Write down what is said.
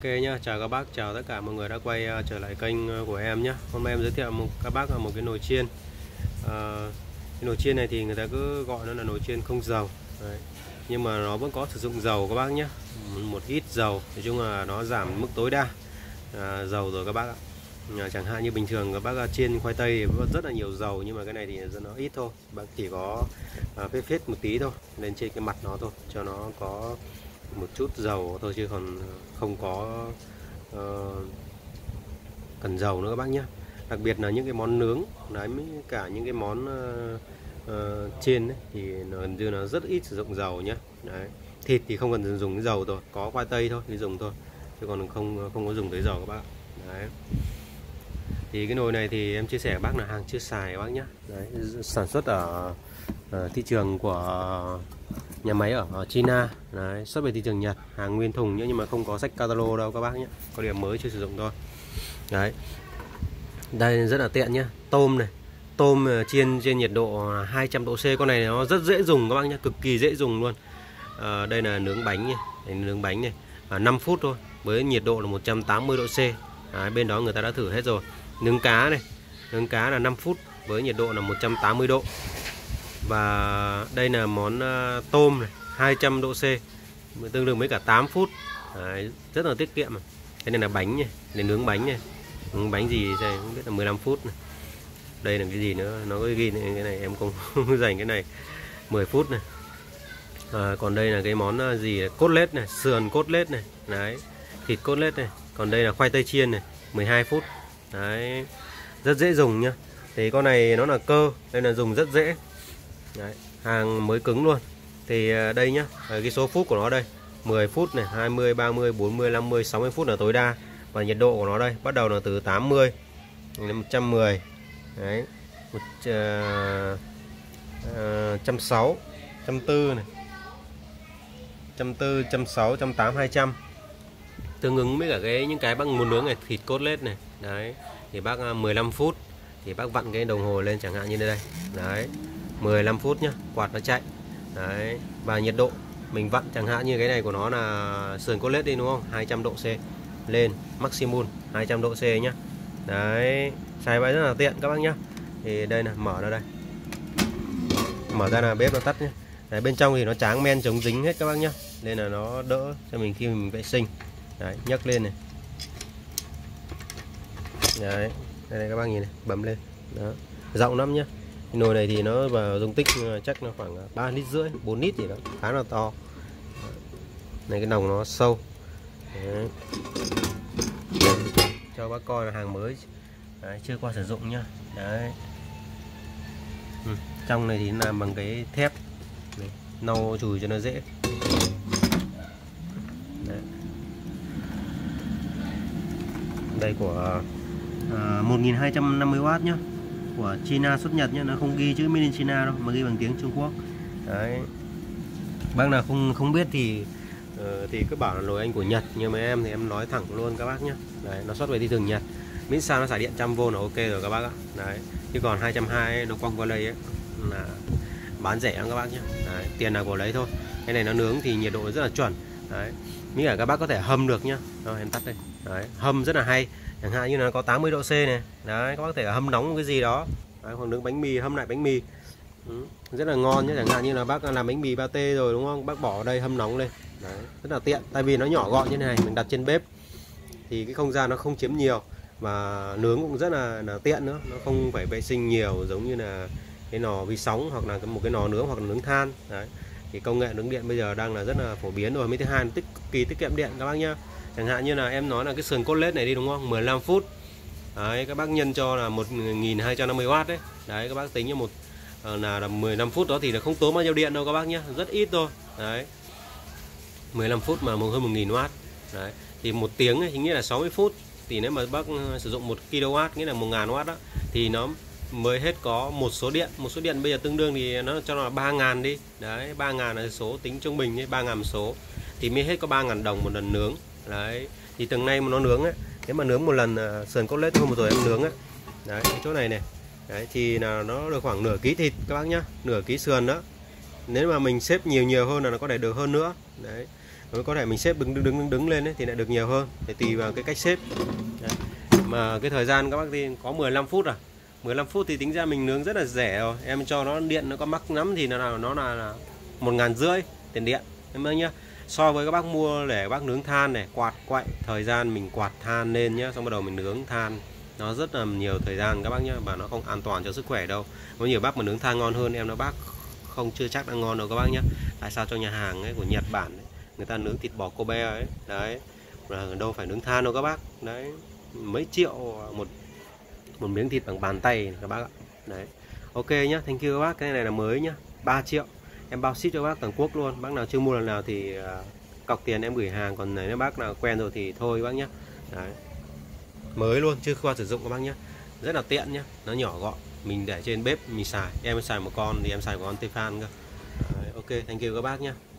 Ok nhá, chào các bác, chào tất cả mọi người đã quay trở lại kênh của em nhé. Hôm nay em giới thiệu các bác là một cái nồi chiên. Cái nồi chiên này thì người ta cứ gọi nó là nồi chiên không dầu. Đấy. Nhưng mà nó vẫn có sử dụng dầu các bác nhé. Một ít dầu, nói chung là nó giảm mức tối đa dầu rồi các bác ạ. Chẳng hạn như bình thường các bác chiên khoai tây thì vẫn rất là nhiều dầu, nhưng mà cái này thì nó ít thôi. Bác chỉ có phết phết một tí thôi lên trên cái mặt nó thôi, cho nó có một chút dầu thôi, chứ còn không có cần dầu nữa các bác nhé. Đặc biệt là những cái món nướng đấy, cả những cái món chiên ấy, thì gần như nó rất ít sử dụng dầu nhé. Đấy. Thịt thì không cần dùng cái dầu rồi, có khoai tây thôi thì dùng thôi, chứ còn không có dùng tới dầu các bác. Đấy. Thì cái nồi này thì em chia sẻ các bác là hàng chưa xài các bác nhé. Đấy, sản xuất ở thị trường của nhà máy ở China. Đấy, xuất về thị trường Nhật, hàng nguyên thùng nhé, nhưng mà không có sách catalog đâu các bác nhé, có điểm mới chưa sử dụng thôi. Đấy, đây rất là tiện nhé. Tôm này, tôm chiên trên nhiệt độ 200 độ C. Con này nó rất dễ dùng các bác nhé, cực kỳ dễ dùng luôn. Đây là nướng bánh này, nướng bánh này 5 phút thôi, với nhiệt độ là 180 độ C. Đấy, bên đó người ta đã thử hết rồi. Nướng cá này, nướng cá là 5 phút với nhiệt độ là 180 độ. Và đây là món tôm này, 200 độ C, tương đương với cả 8 phút. Đấy, rất là tiết kiệm. Cái này là bánh này, để nướng bánh này. Nướng bánh gì đây không biết, là 15 phút này. Đây là cái gì nữa, nó có ghi này, cái này em không dành cái này, 10 phút này. Còn đây là cái món gì, cốt lết này, sườn cốt lết này. Đấy, thịt cốt lết này. Còn đây là khoai tây chiên này, 12 phút. Đấy, rất dễ dùng nhá. Thì con này nó là cơ, đây là dùng rất dễ. Đấy, hàng mới cứng luôn. Thì đây nhá, cái số phút của nó đây, 10 phút này, 20, 30, 40, 50, 60 phút là tối đa. Và nhiệt độ của nó đây bắt đầu là từ 80 đến 110. Đấy, 160, 140 này, 140, 160, 180, 200. Tương ứng với cả những cái bác muốn nướng này, thịt cốt lết này. Đấy, thì bác 15 phút thì bác vặn cái đồng hồ lên chẳng hạn như đây. Đấy, 15 phút nhá, quạt nó chạy. Đấy, và nhiệt độ mình vặn chẳng hạn như cái này của nó là sườn cốt lết đi đúng không, 200 độ C lên maximum 200 độ C nhá. Đấy, xài vậy rất là tiện các bác nhá. Thì đây là mở ra đây, mở ra là bếp nó tắt nhá. Đấy, bên trong thì nó tráng men chống dính hết các bác nhá, nên là nó đỡ cho mình khi mình vệ sinh. Đấy, nhấc lên này. Đấy, đây các bác nhìn này, bấm lên. Đó, rộng lắm nhá. Cái nồi này thì nó vào dung tích chắc là khoảng 3,5 lít, 4 lít gì đó, khá là to. Này, cái nòng nó sâu. Đấy, cho bác coi là hàng mới. Đấy, chưa qua sử dụng nhá. Đấy, trong này thì làm bằng cái thép. Đấy, lau chùi cho nó dễ. Đấy. Đây của 1250W nhá, của China xuất Nhật nhá, nó không ghi chữ Made in China đâu, mà ghi bằng tiếng Trung Quốc. Đấy, bác nào không biết thì cứ bảo là nồi anh của Nhật, nhưng mà em thì em nói thẳng luôn các bác nhé. Đấy, nó xuất về thị trường Nhật, miễn sao nó xài điện 100V là ok rồi các bác ạ. Đấy, chứ còn 220 ấy, nó quăng qua đây ấy, là bán rẻ lắm các bác nhé. Đấy, tiền nào của lấy thôi. Cái này nó nướng thì nhiệt độ rất là chuẩn. Đấy, nghĩ là các bác có thể hâm được nhá. Rồi, em tắt đây. Đấy, hâm rất là hay, chẳng hạn như nó có 80 độ C này. Đấy, các bác có thể hâm nóng cái gì đó. Đấy, hoặc nướng bánh mì, hâm lại bánh mì. Rất là ngon nhé. Chẳng hạn như là bác làm bánh mì pate rồi đúng không, bác bỏ ở đây hâm nóng lên. Đấy, rất là tiện, tại vì nó nhỏ gọn như thế này, mình đặt trên bếp thì cái không gian nó không chiếm nhiều, và nướng cũng rất là tiện nữa, nó không phải vệ sinh nhiều giống như là cái lò vi sóng hoặc là một cái lò nướng hoặc là nướng than. Đấy, thì công nghệ nướng điện bây giờ đang là rất là phổ biến rồi. Mấy thứ hai cực kỳ tiết kiệm điện các bác nhá. Chẳng hạn như là em nói là cái sườn cốt lết này đi đúng không, 15 phút. Đấy, các bác nhân cho là 1250W đấy. Đấy, các bác tính cho là 15 phút đó thì nó không tốn bao nhiêu điện đâu các bác nhé, rất ít thôi. Đấy, 15 phút mà hơn 1000W. Đấy, thì 1 tiếng ấy, nghĩa là 60 phút. Thì nếu mà bác sử dụng 1 kW, nghĩa là 1000W đó, thì nó mới hết có một số điện. Một số điện bây giờ tương đương thì nó cho nó là 3000 đi. Đấy, 3000 là số tính trung bình ấy, 3000 một số thì mới hết có 3000 đồng một lần nướng. Đấy, thì từng nay mà nó nướng ấy, nếu mà nướng một lần sườn cốt lết hôm vừa rồi em nướng ấy, đấy, cái chỗ này này. Đấy, thì là nó được khoảng nửa ký thịt các bác nhá, nửa ký sườn đó. Nếu mà mình xếp nhiều hơn là nó có thể được hơn nữa. Đấy, có thể mình xếp đứng lên ấy, thì lại được nhiều hơn, để tùy vào cái cách xếp. Đấy. Mà cái thời gian các bác thì có 15 phút à. 15 phút thì tính ra mình nướng rất là rẻ rồi. Em cho nó điện nó có mắc lắm thì nó là 1.500 tiền điện em ơi nhá. So với các bác mua để các bác nướng than này, quạt quậy, thời gian mình quạt than lên nhá, xong bắt đầu mình nướng than, nó rất là nhiều thời gian các bác nhá, và nó không an toàn cho sức khỏe đâu. Có nhiều bác mà nướng than ngon hơn em, nó bác không chưa chắc đã ngon đâu các bác nhá. Tại sao? Cho nhà hàng ấy của Nhật Bản ấy, người ta nướng thịt bò Kobe ấy, đấy, là đâu phải nướng than đâu các bác. Đấy, mấy triệu một miếng thịt bằng bàn tay các bác ạ. Đấy. Ok nhá, thank you các bác. Cái này là mới nhá, 3 triệu. Em bao ship cho bác toàn quốc luôn. Bác nào chưa mua lần nào thì cọc tiền em gửi hàng, còn nếu bác nào quen rồi thì thôi bác nhá. Đấy. Mới luôn, chưa qua sử dụng các bác nhá. Rất là tiện nhá, nó nhỏ gọn. Mình để trên bếp mình xài. Em xài một con thì em xài một con Tefal cơ. Đấy. Ok, thank you các bác nhá.